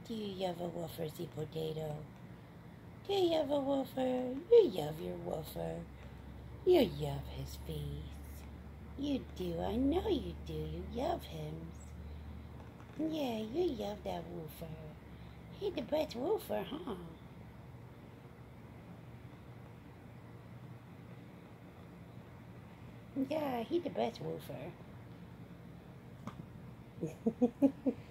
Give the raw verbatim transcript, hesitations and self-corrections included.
Do you have a woofersy potato? Do you have a woofer? You love your woofer. You love his face. You do. I know you do. You love him. Yeah, you love that woofer. He the best woofer, huh? Yeah, he the best woofer.